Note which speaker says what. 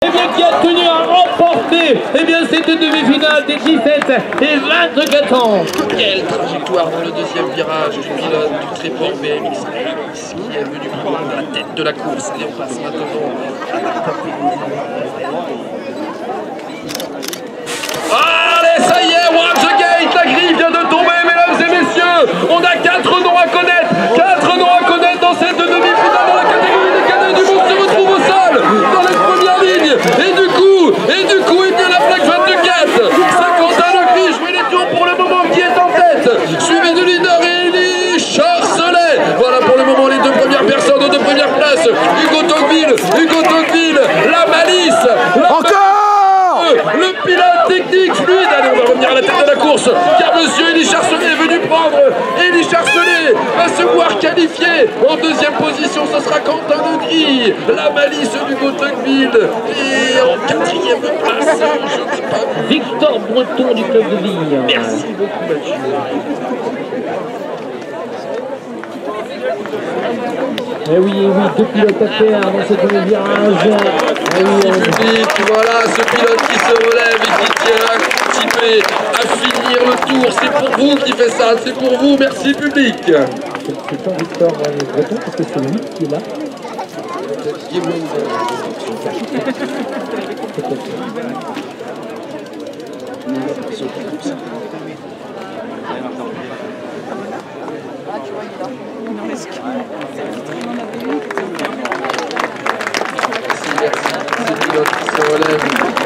Speaker 1: eh bien, qui a tenu à remporter eh bien, cette demi-finale des 17 et 24 ans.
Speaker 2: Quelle trajectoire dans le deuxième virage du pilote du Tréport BMX qui est venu prendre la tête de la course. Et on passe maintenant à la top. Allez, ça y est, Watch the Gate, la grille vient de tomber, mesdames et messieurs. On a 4 noms à connaître, 4 noms à connaître dans cette demi-finale dans la catégorie des cadets du monde se retrouve au sol, dans les premières lignes. Et du coup, eh bien la plaque 24, Saint-Quentin le Cri, jouer les tours pour le moment qui est en tête, suivi du leader Élie Charcelet. Voilà pour le moment les 2 premières personnes aux 2 premières places. Hugo Tocqueville, la malice, le pilote technique fluide. Allez, on va revenir à la tête de la course car monsieur Élie Charcelet est venu prendre. Élie Charcelet va se voir qualifié. En 2e position, ce sera Quentin Legris, la malice d'Hugo Tocqueville. Et en 4e place, je n'ai pas vu
Speaker 1: Victor Breton du club de Vigne.
Speaker 2: Merci beaucoup, Mathieu.
Speaker 1: Eh oui, 2 pilotes à faire dans ce premier virage.
Speaker 2: Merci public, voilà ce pilote qui se relève et qui tient un petit peu à finir le tour. C'est pour vous qui fait ça, c'est pour vous, merci public.
Speaker 1: C'est pas Victor Breton parce que c'est lui qui est là.
Speaker 2: Merci, pilote qui se relève.